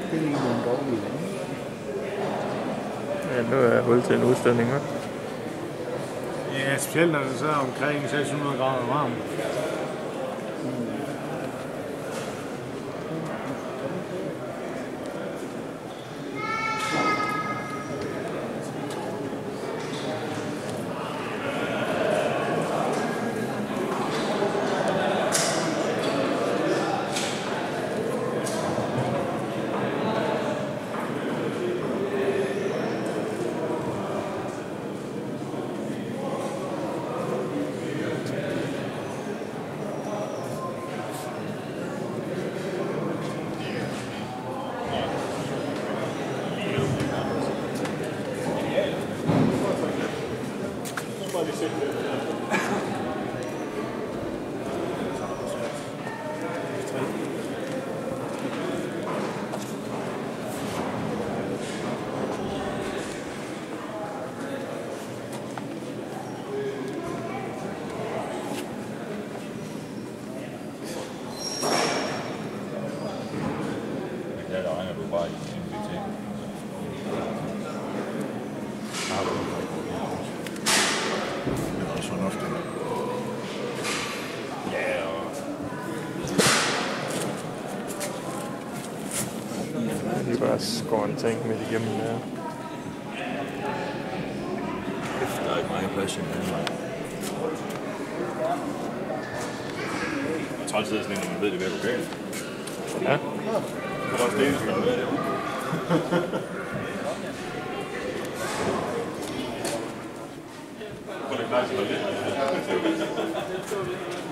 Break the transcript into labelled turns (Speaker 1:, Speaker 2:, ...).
Speaker 1: Det ligner en dårlig land.
Speaker 2: Ja, nu er jeg hul til en udstilling, hva'?
Speaker 3: Ja, specielt når det så er omkring 600 grader varmt.
Speaker 4: Ja, der regner du bare i MBT. Det er også fornuftigt. Ja, og...
Speaker 2: Vi bare skår en ting midt igennem der.
Speaker 4: Der er ikke mange plads i den vej. Det er træls sådan en, når man ved, det er lokalt.
Speaker 2: Ja.
Speaker 4: Det er også det eneste, der er med det. Hvor er det klart, at det er lidt?